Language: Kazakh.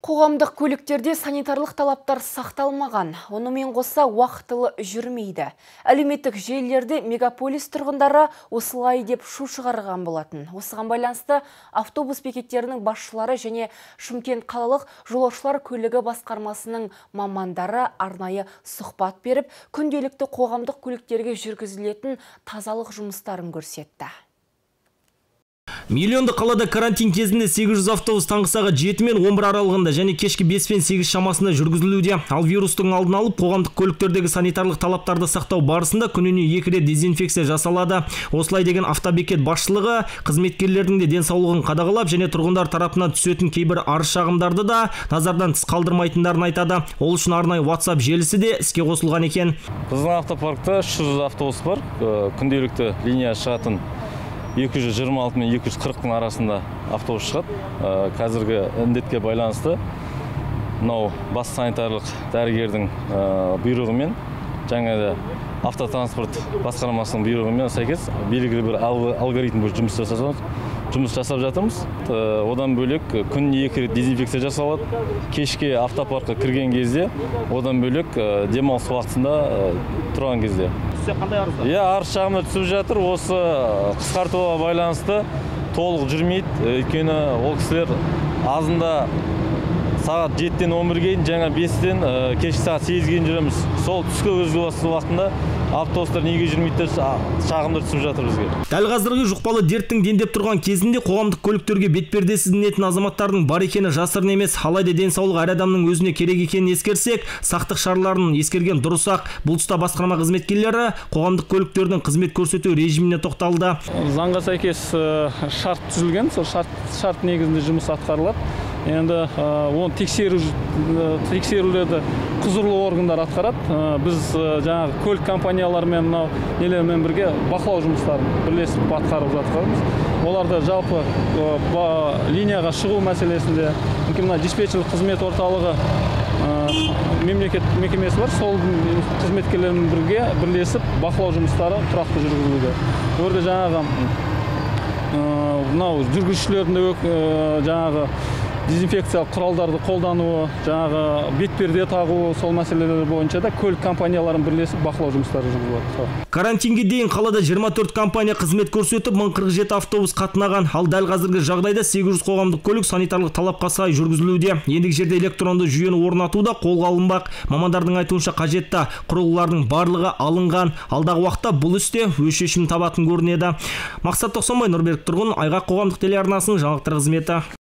Қоғамдық көліктерде санитарлық талаптар сақталмаған, онымен қоса уақытылы жүрмейді. Әлеуметтік желілерде мегаполис тұрғындары осылай деп шу шығарған болатын. Осыған байланысты автобус бекеттерінің басшылары және Шымкент қалалық жолаушылар көлігі басқармасының мамандары арнайы сұхбат беріп, күнделікті қоғамдық көліктерге жүргізілетін тазалық жұмыстарын көрсетті. Миллионды қалада карантин кезінде 800 автобус таңғы сағат 7 мен 11 аралығында және кешкі 5 пен 8 шамасында жүргізілуде. Ал вирустың алдын алып, қоғамдық көліктердегі санитарлық талаптарды сақтау барысында күніне 2 рет дезинфекция жасалады. Осылай деген автобекет басшылығы қызметкерлердің де денсаулығын қадағалап және тұрғындар тарапынан түсетін кейбір арыз шағымдарды да назардан тыс қалдырмайтындарын айтады. Ол үшін арнайы WhatsApp желісі де іске қосылған екен. Біздің автопаркта 300 автобус бар. Күнделікті линия шығатын 226 мен 240-тың арасында автобус шығады. Қазіргі індетке байланысты мынау бас санитарлық дәрігердің бұйрығымен, жаңа автотранспорт басқармасының бұйрығымен сәйкес белгілі бір алгоритм бойынша жұмыс жасап жатырмыз. Одан бөлек күніне 2 рет дезинфекция жасалады. Кешке автопаркқа кірген кезде, одан бөлек демалыс уақытында тұрған кезде. Қандай арыздар? Арыз шағымдар түсіп жатыр. Осы қысқартуға байланысты толық жүрмейді. Өйткені ол кісілер азында сағат 7-тен 11-ге дейін, жаңа 5-тен кешкі сағат 8-ге дейін жүреміз. Сол түскі өзгі уақытында автобустар неге жүрмейді шағымдар түсіп жатыр бізге. Дәл қазіргі жұқпалы дерттің дендеп тұрған кезінде қоғамдық көліктерге бетпердесіз мінетін азаматтардың бар екені жасырын емес. Алайда денсаулық әр адамның өзіне керек екенін ескерсек, сақтық шараларын ескерген дұрыс-ақ. Бұл тұста басқарма қызметкерлері қоғамдық көліктердің қызмет көрсету режиміне тоқталды. Заңға сәйкес шарт түзілген, сол шарт негізінде жұмыс атқарылады. Енді оны тексерулерді құзырлы органдар атқарады. Біз жаңағы көлік компанияларымен нелермен бірге бақылау жұмыстарын бірлесіп атқарып жатырмыз. Оларды жалпы линияға шығу мәселесінде, мына диспетчерлік қызмет орталығы мемлекет мекемесі бар, сол қызметкерлермен бірге бірлесіп бақылау жұмыстары тұрақты жүргізілуде. Өрде жаңағы мынау жүргізушілердің жаңағы дезинфекциялық құралдарды қолдануы, жаңағы бетперде тағуы, сол мәселелер бойынша да көлік компанияларын бірлесіп бақылау жұмыстары жүргізіледі. Карантинге дейін қалада 24 компания қызмет көрсетіп, 1047 автобус қатынаған. Ал дәл қазіргі жағдайда 800 қоғамдық көлік санитарлық талапқа сай жүргізілуде. Ендігі жерде электронды жүйені орнатуда қолға алынбақ. Мамандардың айтуынша қажетті құрылғылардың барлығы алынған. Алдағы уақытта бұл істе өз шешімін табатын көрінеді. Мақсат Тоқсанбай, Нұрберік Тұрғын, Айғақ қоғамдық телеарнасының жаңалықтар қызметі.